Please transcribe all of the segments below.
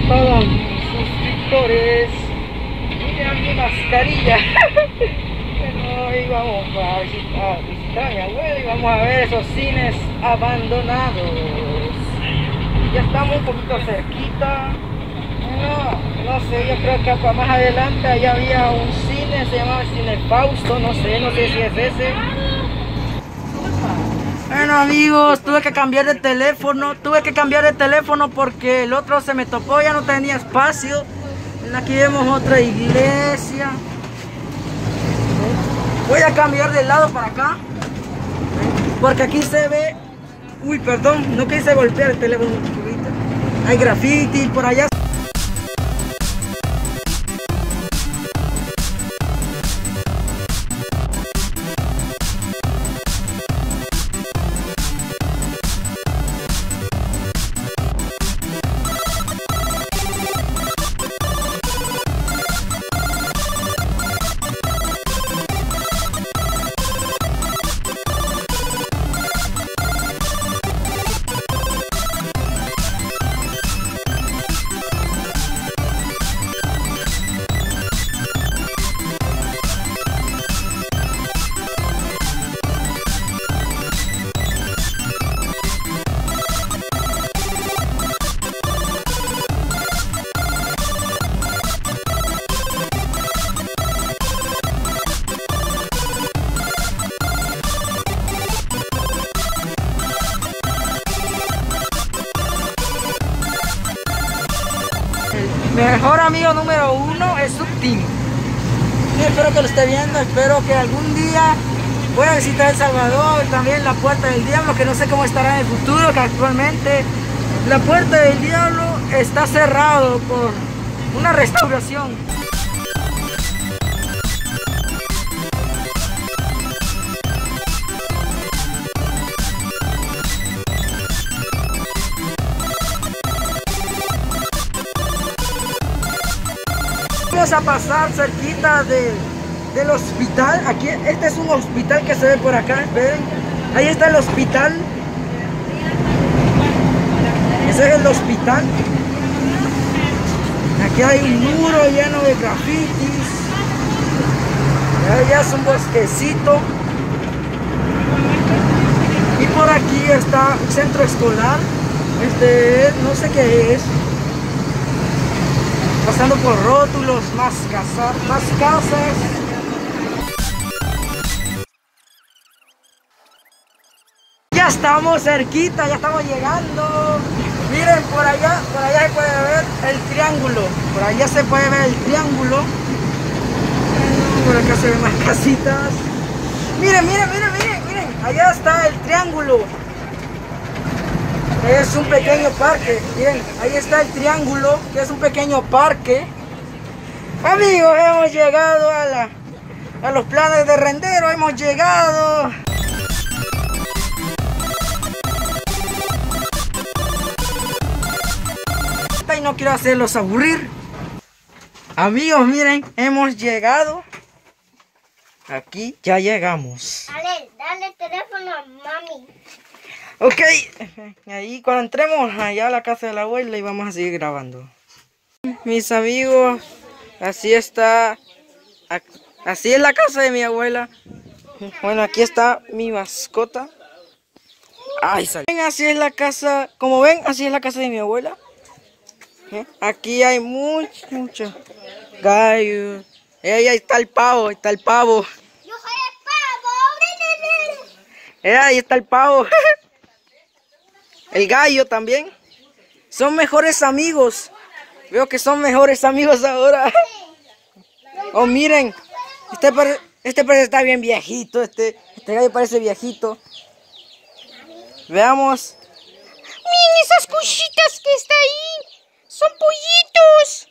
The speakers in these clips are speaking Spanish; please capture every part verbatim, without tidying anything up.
todos mis suscriptores. Miren mi mascarilla. Bueno, hoy vamos a visitar, a visitar a mi abuela y vamos a ver esos cines abandonados. Ya estamos un poquito cerquita. No, no sé, yo creo que para más adelante allá había un cine, se llamaba Cine Fausto, no sé, no sé si es ese. Bueno amigos, tuve que cambiar de teléfono, tuve que cambiar de teléfono porque el otro se me topó, ya no tenía espacio. Aquí vemos otra iglesia. Voy a cambiar de lado para acá, porque aquí se ve... Uy, perdón, no quise golpear el teléfono. Hay graffiti por allá. Mi mejor amigo número uno es Subteam. Sí, espero que lo esté viendo, espero que algún día voy a visitar El Salvador, también la Puerta del Diablo, que no sé cómo estará en el futuro, que actualmente la Puerta del Diablo está cerrado por una restauración. Vamos a pasar cerquita de, del hospital. Aquí, este es un hospital que se ve por acá, ven, ahí está el hospital. Ese es el hospital. Aquí hay un muro lleno de grafitis. Allá es un bosquecito. Y por aquí está un centro escolar. Este, no sé qué es. Pasando por rótulos, más casas, más casas. Ya estamos cerquita, ya estamos llegando. Miren, por allá, por allá se puede ver el triángulo. Por allá se puede ver el triángulo. Por acá se ven más casitas. Miren, miren, miren, miren, miren. Allá está el triángulo. Es un pequeño parque. Bien, ahí está el triángulo, que es un pequeño parque. Amigos, hemos llegado a, la, a los planes de Rendero. Hemos llegado. Y no quiero hacerlos aburrir. Amigos, miren, hemos llegado. Aquí ya llegamos. Dale, dale el teléfono a mami. Ok, ahí cuando entremos allá a la casa de la abuela y vamos a seguir grabando. Mis amigos, así está, así es la casa de mi abuela. Bueno, aquí está mi mascota. Ay, salió. Así es la casa, como ven, así es la casa de mi abuela. Aquí hay mucho, mucho gallo. Ahí está el pavo, está el pavo. Yo soy el pavo. Eh, ahí está el pavo. El gallo también. Son mejores amigos. Veo que son mejores amigos ahora. Oh, miren. Este parece, este parece está bien viejito. Este, este gallo parece viejito. Veamos. Miren esas cositas que está ahí. Son pollitos.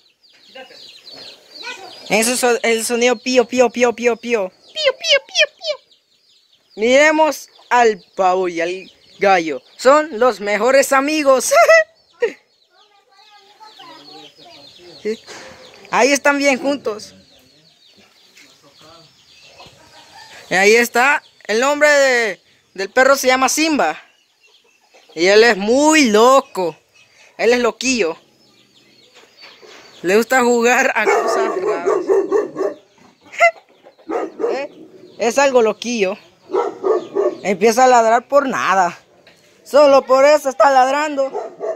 Eso es el sonido pío, pío, pío, pío, pío. Pío, pío, pío, pío. Miremos al pavo y al gallo. Son los mejores amigos. ¿Sí? Ahí están bien juntos. Y ahí está. El nombre de, del perro se llama Simba. Y él es muy loco. Él es loquillo. Le gusta jugar a cosas raras. ¿Eh? Es algo loquillo. Empieza a ladrar por nada. Solo por eso está ladrando.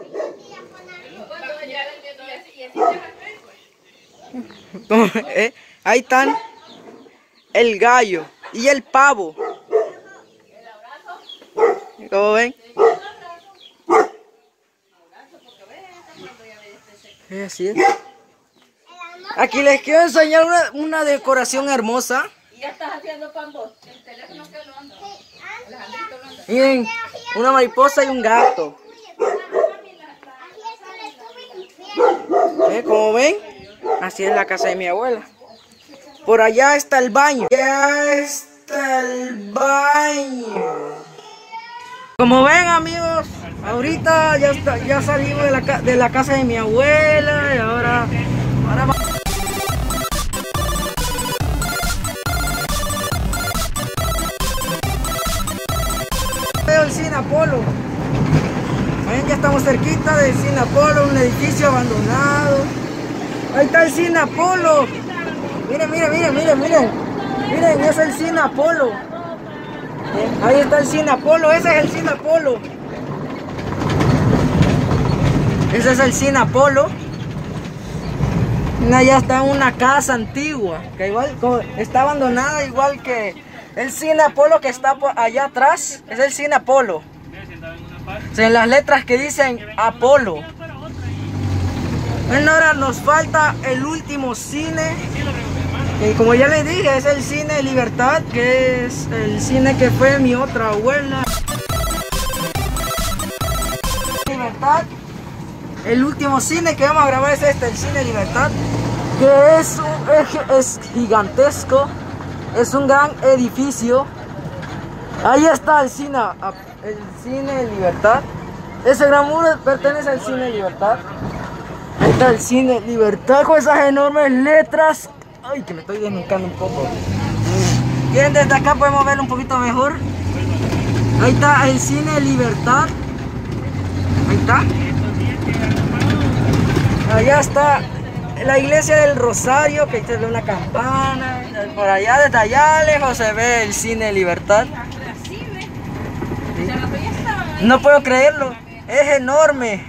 ¿Eh? Ahí están el gallo y el pavo. ¿Cómo ven? Así es. Aquí les quiero enseñar una, una decoración hermosa. ¿Y ya estás haciendo pan vos? El teléfono que lo anda. Alejandrito lo anda. Miren, una mariposa y un gato. ¿Eh? Como ven, así es la casa de mi abuela. Por allá está el baño. Ya está el baño. Como ven, amigos, ahorita ya, está, ya salimos de la, de la casa de mi abuela y ahora, ahora vamos. Veo el Cine Apolo. Ven, ya estamos cerquita del Cine Apolo, un edificio abandonado. Ahí está el Cine Apolo. Miren, miren, miren, miren, miren. Miren, es el Cine Apolo. Ahí está el Cine Apolo, ese es el Cine Apolo. Ese es el Cine Apolo. Allá está una casa antigua, que igual está abandonada, igual que el Cine Apolo que está allá atrás. Es el Cine Apolo. En las letras que dicen Apolo. Bueno, ahora nos falta el último cine. Y como ya les dije, es el Cine Libertad, que es el cine que fue mi otra abuela. Libertad. El último cine que vamos a grabar es este, el Cine Libertad, que es, un, es gigantesco, es un gran edificio. Ahí está el cine, el Cine Libertad. Ese gran muro pertenece al Cine Libertad. Ahí está el Cine Libertad con esas enormes letras. Ay, que me estoy desnucando un poco. Bien, desde acá podemos verlo un poquito mejor. Ahí está el Cine Libertad. Ahí está. Allá está la iglesia del Rosario, que se ve una campana. Por allá, desde allá lejos se ve el Cine Libertad. ¿Sí? No puedo creerlo, es enorme.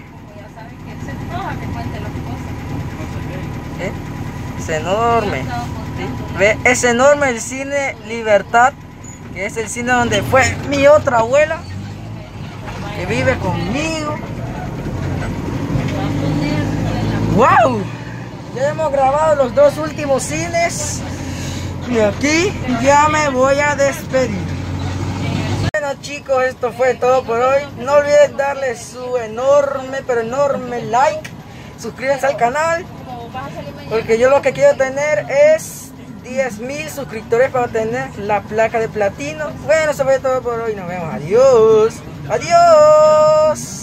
¿Eh? Es enorme. ¿Sí? Ve, es enorme el Cine Libertad, que es el cine donde fue mi otra abuela, que vive conmigo. ¡Wow! Ya hemos grabado los dos últimos cines y aquí ya me voy a despedir. Bueno, chicos, esto fue todo por hoy. No olviden darle su enorme, pero enorme like. Suscríbanse al canal, porque yo lo que quiero tener es diez mil suscriptores para tener la placa de platino. Bueno, eso fue todo por hoy. Nos vemos. Adiós. Adiós.